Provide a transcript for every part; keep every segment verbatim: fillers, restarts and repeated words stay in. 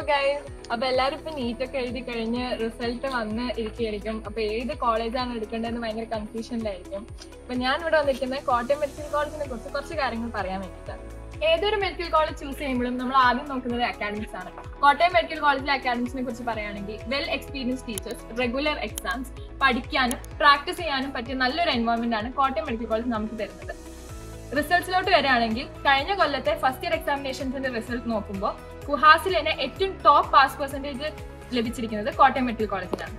Guys, അപ്പൊ എല്ലാരും ഇപ്പൊ നീറ്റ് ഒക്കെ എഴുതി കഴിഞ്ഞ് റിസൾട്ട് വന്ന് ഇരിക്കുകയായിരിക്കും. അപ്പൊ ഏത് കോളേജാണ് എടുക്കേണ്ടതെന്ന് ഭയങ്കര കൺഫ്യൂഷനിലായിരിക്കും. അപ്പൊ ഞാൻ ഇവിടെ വന്നിരിക്കുന്നത് കോട്ടയം മെഡിക്കൽ കോളേജിനെ കുറിച്ച് കുറച്ച് കാര്യങ്ങൾ പറയാൻ വേണ്ടിയിട്ടാണ്. ഏതൊരു മെഡിക്കൽ കോളേജ് ചൂസ് ചെയ്യുമ്പോഴും നമ്മൾ ആദ്യം നോക്കുന്നത് അക്കാഡമിക്സ് ആണ്. കോട്ടയം മെഡിക്കൽ കോളേജിലെ അക്കാഡമിക്സിനെ കുറിച്ച് പറയുകയാണെങ്കിൽ well experience teachers, regular exams, പഠിക്കാനും പ്രാക്ടീസ് ചെയ്യാനും പറ്റിയ നല്ലൊരു എൻവയോൺമെന്റ് ആണ് കോട്ടയം മെഡിക്കൽ കോളേജ് നമുക്ക് തരുന്നത്. റിസൾട്ട്സിലോട്ട് വരികയാണെങ്കിൽ കഴിഞ്ഞ കൊല്ലത്തെ ഫസ്റ്റ് ഇയർ എക്സാമിനേഷൻസിന്റെ റിസൾട്ട് നോക്കുമ്പോൾ കുഹാസിൽ തന്നെ ഏറ്റവും ടോപ്പ് പാസ് പെർസെന്റേജ് ലഭിച്ചിരിക്കുന്നത് കോട്ടയം മെഡിക്കൽ കോളേജിലാണ്.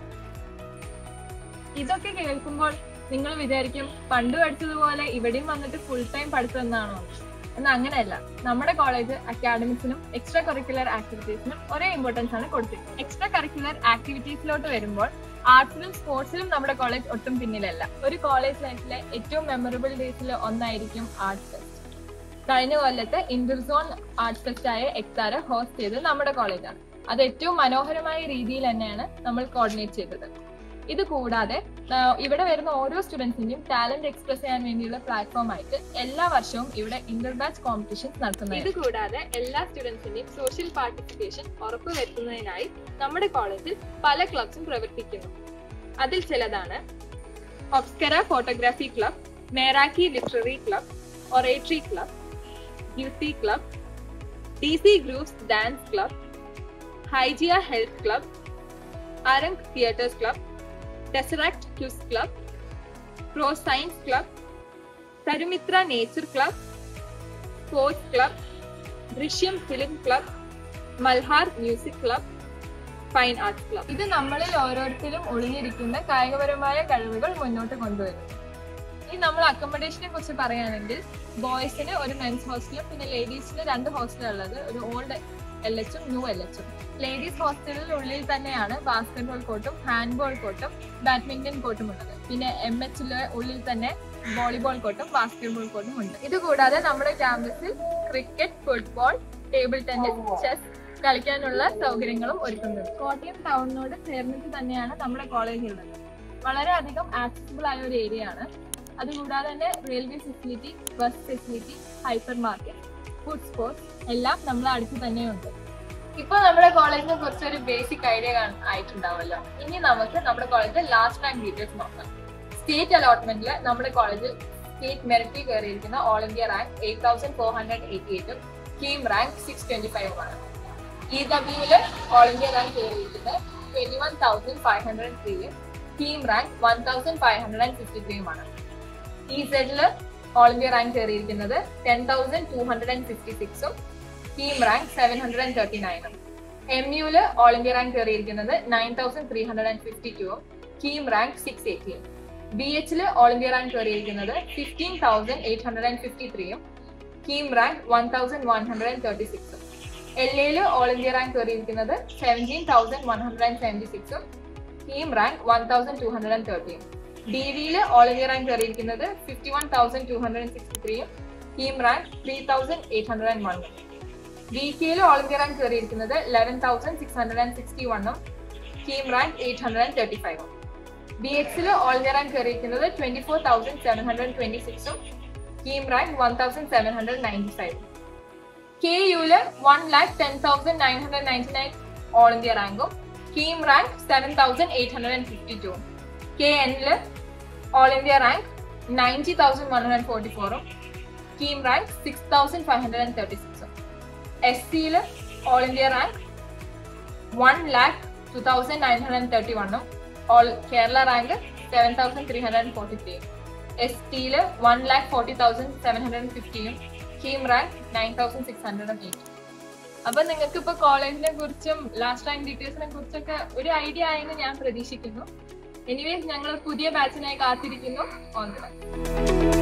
ഇതൊക്കെ കേൾക്കുമ്പോൾ നിങ്ങൾ വിചാരിക്കും പണ്ട് പഠിച്ചതുപോലെ ഇവിടെയും വന്നിട്ട് ഫുൾ ടൈം പഠിച്ചു എന്നാണോ? എന്നാൽ അങ്ങനെയല്ല. നമ്മുടെ കോളേജ് അക്കാഡമിക്സിനും എക്സ്ട്രാ കരിക്കുലർ ആക്ടിവിറ്റീസിനും ഒരേ ഇമ്പോർട്ടൻസ് ആണ് കൊടുത്തിരിക്കുന്നത്. എക്സ്ട്രാ കരിക്കുലർ ആക്ടിവിറ്റീസിലോട്ട് വരുമ്പോൾ ആർട്സിലും സ്പോർട്സിലും നമ്മുടെ കോളേജ് ഒട്ടും പിന്നിലല്ല. ഒരു കോളേജ് ലൈഫിലെ ഏറ്റവും മെമ്മറബിൾ ഡേയ്സിൽ ഒന്നായിരിക്കും ആർട്സ് ഫെസ്റ്റ്. കഴിഞ്ഞ കൊല്ലത്തെ ഇന്റർസോൺ ആർട്സ് ഫെസ്റ്റ് ആയ എക്സാറ് ഹോസ്റ്റ് ചെയ്തത് നമ്മുടെ കോളേജാണ്. അത് ഏറ്റവും മനോഹരമായ രീതിയിൽ തന്നെയാണ് നമ്മൾ കോർഡിനേറ്റ് ചെയ്തത്. ഇത് കൂടാതെ ഇവിടെ വരുന്ന ഓരോ സ്റ്റുഡൻസിന്റെയും ടാലന്റ് എക്സ്പ്രസ് ചെയ്യാൻ വേണ്ടിയുള്ള പ്ലാറ്റ്ഫോം ആയിട്ട് എല്ലാ വർഷവും ഇവിടെ ഇന്റർ ബാച്ച് കോമ്പറ്റീഷൻസ് നടത്തുന്നത്. ഇത് കൂടാതെ എല്ലാ സ്റ്റുഡൻസിന്റെയും സോഷ്യൽ പാർട്ടിസിപ്പേഷൻ ഉറപ്പുവരുത്തുന്നതിനായി നമ്മുടെ കോളേജിൽ പല ക്ലബ്സും പ്രവർത്തിക്കുന്നു. അതിൽ ചിലതാണ് Obscura photography club, Meraki literary club, oratory club, beauty club, D C groups dance club, Hygeia health club, Arang theatres club, Tesseract quiz club, pro science club, Tarumitra nature club, sports club, Drishyam film club, Malhar music club, fine arts club. ഇത് നമ്മളിൽ ഓരോരുത്തരും ഒളിഞ്ഞിരിക്കുന്ന കായികപരമായ കഴിവുകൾ മുന്നോട്ട് കൊണ്ടുവരുന്നു. ഇനി നമ്മൾ അക്കോമഡേഷനെ കുറിച്ച് പറയുകയാണെങ്കിൽ ബോയ്സിന് ഒരു മെൻസ് ഹോസ്റ്റലും പിന്നെ ലേഡീസിന് രണ്ട് ഹോസ്റ്റലും ഉള്ളത്, ഒരു ഓൾഡ് എൽ എച്ചും ന്യൂ എൽ എച്ചും. ലേഡീസ് ഹോസ്റ്റലിനുള്ളിൽ തന്നെയാണ് ബാസ്കറ്റ്ബോൾ കോർട്ടും ഹാൻഡ്ബോൾ കോർട്ടും ബാഡ്മിന്റൺ കോർട്ടും ഉള്ളത്. പിന്നെ എം എച്ചിലെ ഉള്ളിൽ തന്നെ വോളിബോൾ കോർട്ടും ബാസ്കറ്റ്ബോൾ കോർട്ടും ഉണ്ട്. ഇത് കൂടാതെ നമ്മുടെ ക്യാമ്പസിൽ cricket, football, table tennis, chess കളിക്കാനുള്ള സൗകര്യങ്ങളും ഒരുക്കുന്നുണ്ട്. കോട്ടയം ടൗണിനോട് ചേർന്നിട്ട് തന്നെയാണ് നമ്മുടെ കോളേജ് ഉള്ളത്. വളരെയധികം ആക്സസിബിൾ ആയ ഒരു ഏരിയ ആണ്. അതുകൂടാതെ തന്നെ railway facility, bus facility, hyper market, food sports എല്ലാം നമ്മളെ അടുത്ത് തന്നെയുണ്ട്. ഇപ്പൊ നമ്മുടെ കോളേജിനെ കുറിച്ച് ഒരു ബേസിക് ഐഡിയ ആയിട്ടുണ്ടാവുമല്ലോ. ഇനി നമുക്ക് നമ്മുടെ കോളേജിലെ ലാസ്റ്റ് റാങ്ക് ഡീറ്റെയിൽസ് നോക്കാം. സ്റ്റേറ്റ് അലോട്ട്മെന്റിൽ നമ്മുടെ കോളേജിൽ സ്റ്റേറ്റ് മെറിറ്റിൽ കയറിയിരിക്കുന്ന all India rank eight thousand four hundred eighty എയ്റ്റും കീം റാങ്ക് സിക്സ് ട്വന്റി ഫൈവും ആണ്. ഇ ഡബ്ല്യൂല് ഓൾ ഇന്ത്യ റാങ്ക് കയറിയിരിക്കുന്നത് twenty one thousand five hundred ത്രീയും KEAM rank one thousand five hundred fifty ത്രീയുമാണ്. ഇ സെഡില് ഓൾ ഇന്ത്യ റാങ്ക് കയറിയിരിക്കുന്നത് ten thousand two hundred fifty സിക്സും KEAM rank seven hundred thirty നയനും. എം യുല് ഓൾ ഇന്ത്യ റാങ്ക് കയറിയിരിക്കുന്നത് nine thousand three hundred fifty ടുവും KEAM rank six എയ്റ്റിയും. B എച്ചില് all India rank കയറിയിരിക്കുന്നത് fifteen thousand eight hundred fifty ത്രീയും KEAM rank one thousand one hundred thirty സിക്സും. L എയില് all India rank കയറിയിരിക്കുന്നത് seventeen thousand one hundred seventy സിക്സും KEAM rank one thousand two hundred തേർട്ടിയും. D വിയില് ഓൾ ഇന്ത്യ റാങ്ക് കയറിയിരിക്കുന്നത് fifty one thousand two hundred sixty ത്രീയും KEAM rank three thousand eight hundred വണ്ണും. B കെയില് ഓൾ ഇന്ത്യ റാങ്ക് കയറിയിരിക്കുന്നത് eleven thousand six hundred sixty വണ്ണും KEAM rank eight hundred thirty ഫൈവും. B എക്സില് ഓൾ ഇന്ത്യ റാങ്ക് കയറിയിരിക്കുന്നത് twenty four thousand seven hundred twenty സിക്സും KEAM rank one thousand seven hundred ninety ഫൈവും. K യുല് one lakh ten thousand nine hundred ninety nine all India റാങ്കും KEAM rank seven thousand eight hundred fifty ടുവും. K എനില് all India rank ninety thousand one hundred forty ഫോറും KEAM rank six thousand five hundred thirty സിക്സും. S സിയില് all India rank one lakh two thousand nine hundred thirty വണ്ണും all Kerala rank seven thousand three hundred forty ത്രീയും. S ടിയില് one lakh forty thousand seven hundred ഫിഫ്റ്റിയും KEAM rank nine thousand six hundred eight. അപ്പൊ നിങ്ങൾക്ക് ഇപ്പൊ കോളേജിനെ കുറിച്ചും ലാസ്റ്റ് റാങ്ക് ഡീറ്റെയിൽസിനെ കുറിച്ചൊക്കെ ഒരു ഐഡിയ ആയെന്ന് ഞാൻ പ്രതീക്ഷിക്കുന്നു. എനിവേസ് ഞങ്ങൾ പുതിയ ബാച്ചിനായി കാത്തിരിക്കുന്നു. All the best.